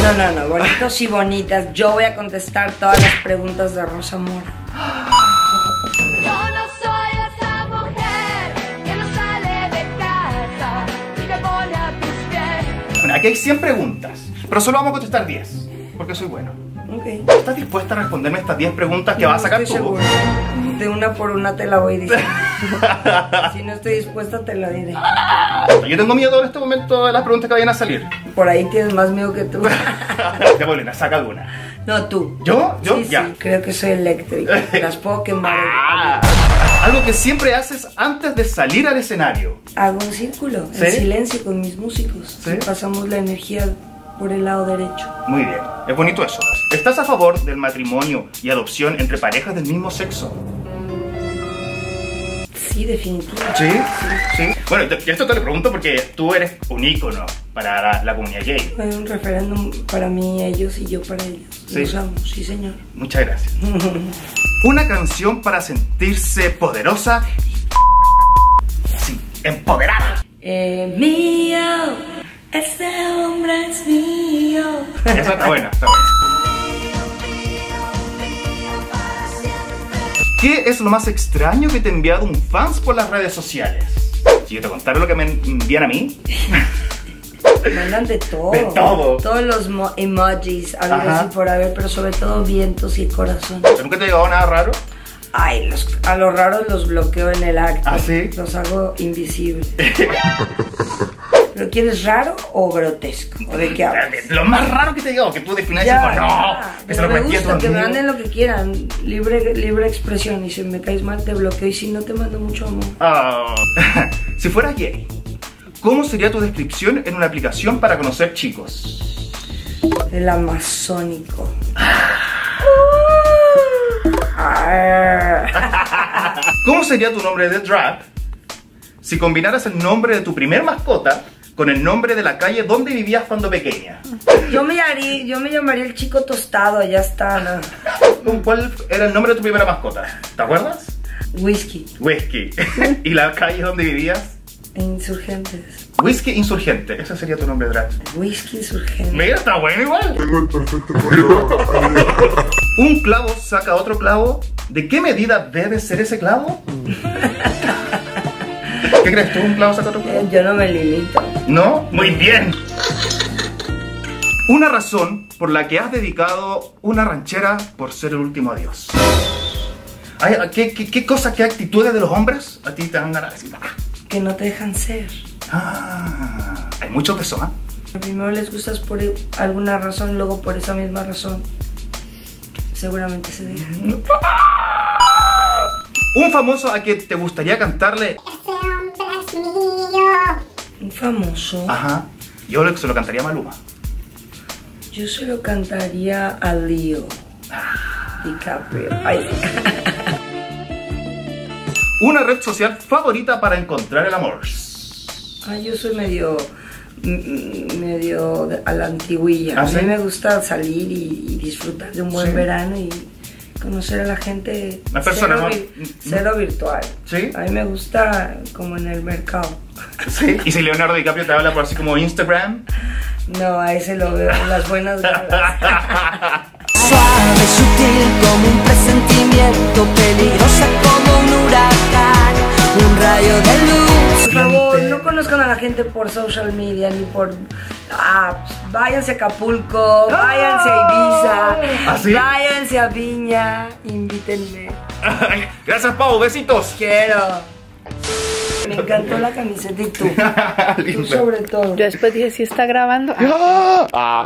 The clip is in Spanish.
No, bonitos y bonitas. Yo voy a contestar todas las preguntas de Rosa Mora. Yo no soy esa mujer que no sale de casa y te pone a tus pies. Bueno, aquí hay 100 preguntas, pero solo vamos a contestar 10, porque soy bueno. Ok. ¿Estás dispuesta a responderme estas 10 preguntas que vas a sacar estoy tú? segura. De una por una te la voy diciendo. Si no estoy dispuesta te la diré. Yo tengo miedo en este momento de las preguntas que vayan a salir. Por ahí tienes más miedo que tú. Ya, Paulina, saca alguna. No, tú. ¿Yo? Sí, Ya. sí, creo que soy eléctrica. Las puedo quemar. Algo que siempre haces antes de salir al escenario. Hago un círculo ¿Sí? en silencio con mis músicos. ¿Sí? Y pasamos la energía por el lado derecho. Muy bien, es bonito eso. ¿Estás a favor del matrimonio y adopción entre parejas del mismo sexo? Sí, definitivamente. ¿Sí? Sí. Bueno, esto te lo pregunto porque tú eres un ícono para la comunidad gay. Fue un referéndum para mí, ellos, y yo para ellos. Sí. Los amo, sí señor. Muchas gracias. Una canción para sentirse poderosa y... sí, empoderada. Mío, este hombre es mío. Eso está bueno, está bueno. ¿Qué es lo más extraño que te ha enviado un fans por las redes sociales? Si yo te contara lo que me envían a mí. Me mandan de todo. De todo. Todos los emojis, algo Ajá. así por haber, pero sobre todo vientos y corazón. ¿Nunca te ha llegado nada raro? Ay, a los raros los bloqueo en el acto. ¿Ah, sí? Los hago invisibles. ¿Pero quieres raro o grotesco? ¿O de qué hablas? Lo más raro que te ha llegado, que tú definas y Ya, dices, no, ya. que se Pero lo me metí a tu gusta que me amigo. manden lo que quieran. Libre expresión. Y si me caes mal te bloqueo. Y si no te mando mucho amor. Ah. Si fueras gay, ¿cómo sería tu descripción en una aplicación para conocer chicos? El amazónico. ¿Cómo sería tu nombre de drag si combinaras el nombre de tu primer mascota con el nombre de la calle donde vivías cuando pequeña? Yo me llamaría el chico tostado, ya está, ¿no? ¿Cuál era el nombre de tu primera mascota? ¿Te acuerdas? Whisky. Whisky. ¿Y la calle donde vivías? Insurgentes. Whisky Insurgente, ese sería tu nombre de drag. Whisky Insurgente. Mira, está bueno igual. Tengo el perfecto color. Un clavo saca otro clavo. ¿De qué medida debe ser ese clavo? ¿Qué crees tú? ¿Un clavo saca otro clavo? Yo no me limito. ¿No? Muy bien. Una razón por la que has dedicado una ranchera por ser el último adiós. Ay, ¿Qué cosas, qué actitudes de los hombres a ti te dan ganas de decir? Que no te dejan ser. Hay muchos de eso, ¿ah? Primero les gustas por alguna razón, luego por esa misma razón seguramente se dejan. Un famoso a que te gustaría cantarle. Ese hombre es mío. Un famoso. Ajá. Yo se lo cantaría a Maluma. Yo se lo cantaría a Leo DiCaprio. Ay. Una red social favorita para encontrar el amor. Ay, yo soy medio a la antiguilla. ¿Ah, a sí? mí me gusta salir y disfrutar de un buen Sí. verano y conocer a la gente. Las personas, ¿no? Cero virtual. ¿Sí? A mí me gusta como en el mercado. Sí. ¿Y si Leonardo DiCaprio te habla por así como Instagram? No, a ese lo veo en las buenas galas. Suave, sutil como un presentimiento, peligrosa como un huracán, un rayo de luz. Por favor, no conozcan a la gente por social media ni por apps. Váyanse a Acapulco, váyanse a Ibiza, ¿Ah, sí? váyanse a Viña, invítenme. Gracias, Pau, besitos. Quiero. Me encantó la camiseta y tú. Tú sobre todo. Yo después dije, si está grabando. Ah.